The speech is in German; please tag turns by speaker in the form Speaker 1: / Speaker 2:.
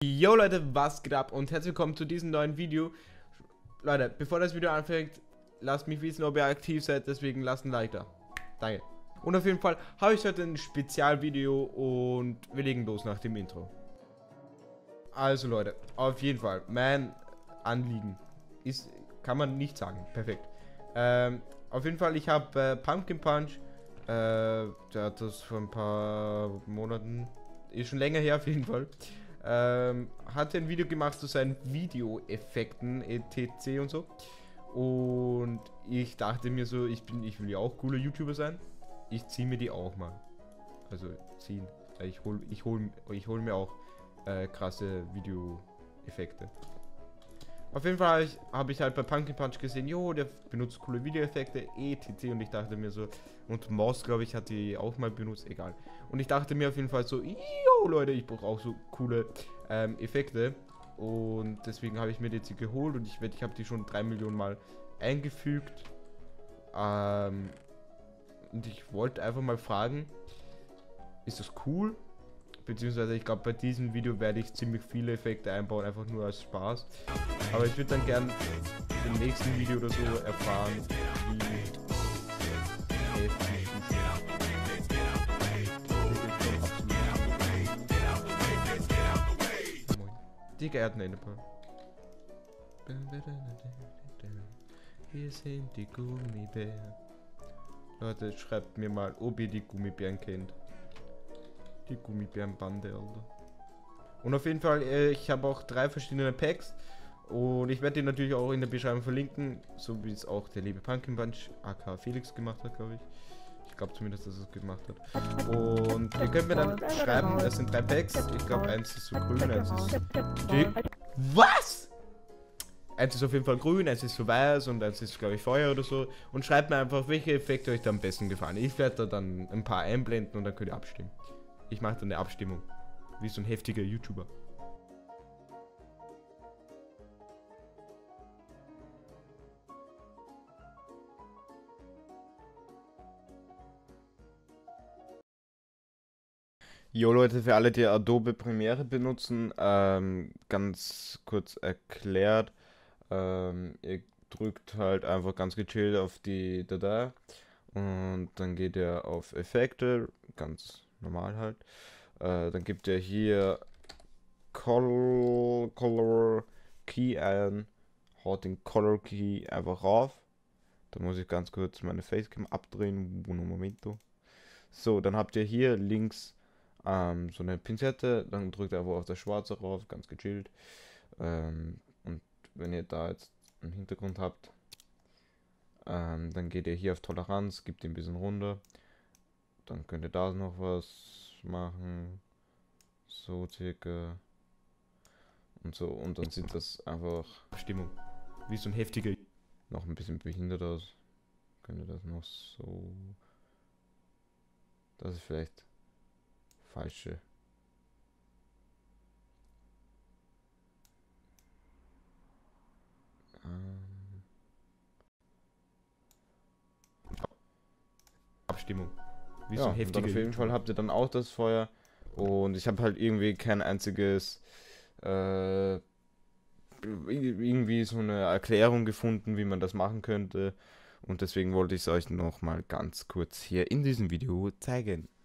Speaker 1: Yo Leute, was geht ab und herzlich willkommen zu diesem neuen Video. Leute, bevor das Video anfängt, lasst mich wissen, ob ihr aktiv seid, deswegen lasst ein Like da. Danke. Und auf jeden Fall habe ich heute ein Spezialvideo und wir legen los nach dem Intro. Also Leute, auf jeden Fall, mein Anliegen ist, kann man nicht sagen, perfekt. Auf jeden Fall, ich habe Pumpkin Punch, der hat das vor ein paar Monaten, ist schon länger her auf jeden Fall. Hatte ein Video gemacht zu seinen Videoeffekten etc. und so. Und ich dachte mir so, ich will ja auch cooler YouTuber sein. Ich ziehe mir die auch mal. Also ziehen. Ich hol mir auch krasse Videoeffekte. Auf jeden Fall habe ich halt bei Pumpkin Punch gesehen, jo, der benutzt coole Videoeffekte, etc. Und ich dachte mir so, und Moss, glaube ich, hat die auch mal benutzt, egal. Und ich dachte mir auf jeden Fall so, jo, Leute, ich brauche auch so coole Effekte. Und deswegen habe ich mir die jetzt geholt und ich habe die schon 3 Millionen Mal eingefügt. Und ich wollte einfach mal fragen, ist das cool? Beziehungsweise ich glaube, bei diesem Video werde ich ziemlich viele Effekte einbauen, einfach nur als Spaß. Aber ich würde dann gern im nächsten Video oder so erfahren, wie heftig die geehrten Enderperl. Hier sind die Gummibären. Leute, schreibt mir mal, ob ihr die Gummibären kennt. Die Gummibärenbande, Alter. Und auf jeden Fall, ich habe auch 3 verschiedene Packs. Und ich werde die natürlich auch in der Beschreibung verlinken. So wie es auch der liebe Pumpkin Punch, aka Felix, gemacht hat, glaube ich. Ich glaube zumindest, dass er es gemacht hat. Und ihr könnt mir dann schreiben, es sind 3 Packs. Ich glaube, eins ist so grün, eins ist... Was? Eins ist auf jeden Fall grün, eins ist so weiß und eins ist, glaube ich, Feuer oder so. Und schreibt mir einfach, welche Effekte euch da am besten gefallen. Ich werde da dann ein paar einblenden und dann könnt ihr abstimmen. Ich mache dann eine Abstimmung. Wie so ein heftiger YouTuber. Jo Leute, für alle, die Adobe Premiere benutzen, ganz kurz erklärt, ihr drückt halt einfach ganz gechillt auf die Datei und dann geht ihr auf Effekte, ganz normal halt. Dann gibt ihr hier Color Key ein, haut den Color Key einfach rauf. Da muss ich ganz kurz meine Facecam abdrehen, un momento. So, dann habt ihr hier links so eine Pinzette, dann drückt ihr einfach auf das Schwarze rauf, ganz gechillt. Und wenn ihr da jetzt einen Hintergrund habt, dann geht ihr hier auf Toleranz, gebt ihn ein bisschen runter. Dann könnt ihr da noch was machen. So circa. Und so. Und dann sieht das einfach Stimmung. Wie so ein heftiger. Noch ein bisschen behindert aus. Könnt ihr das noch so. Das ist vielleicht falsche. Abstimmung. Wie so ein heftiger. Auf jeden Fall habt ihr dann auch das Feuer. Und ich habe halt irgendwie kein einziges irgendwie so eine Erklärung gefunden, wie man das machen könnte. Und deswegen wollte ich es euch noch mal ganz kurz hier in diesem Video zeigen.